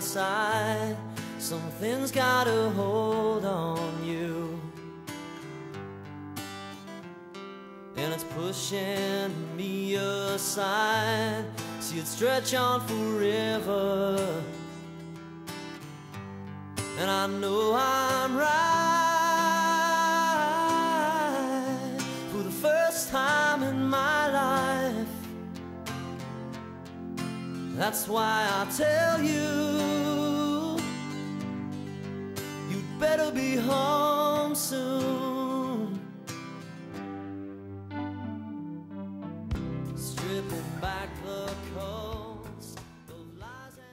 side. Something's got a hold on you, and it's pushing me aside. See it stretch on forever, and I know I'm right for the first time in my life. That's why I tell you, you'd better be home soon. Stripping back the coast of lies and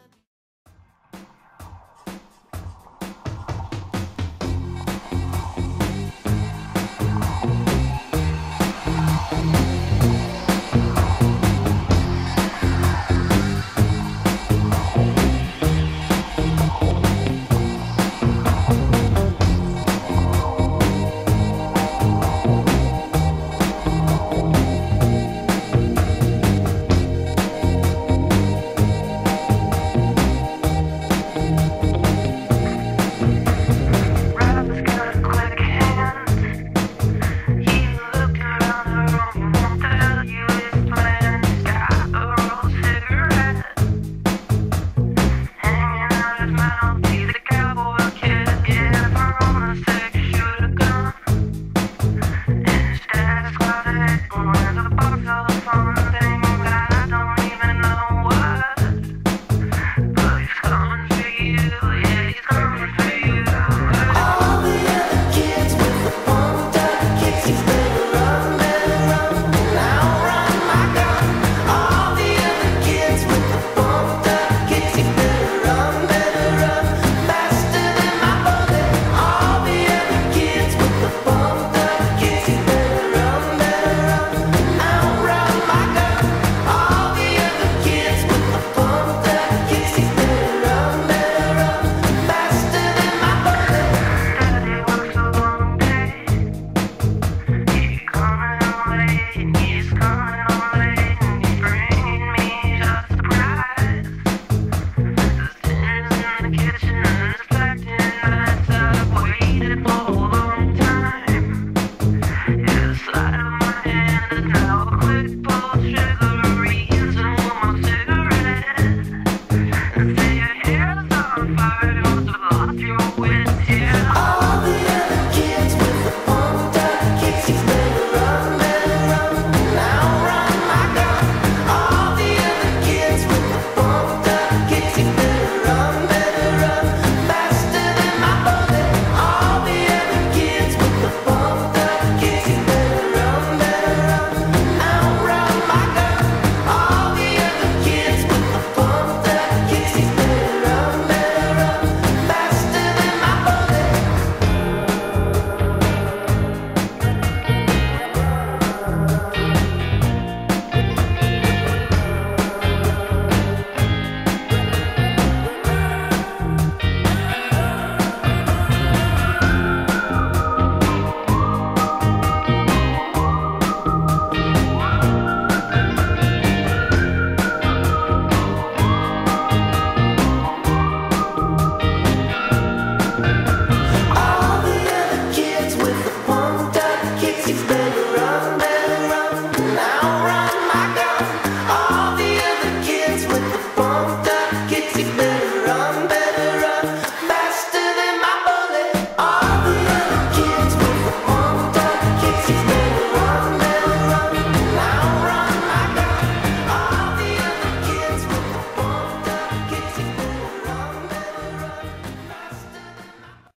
Now run, my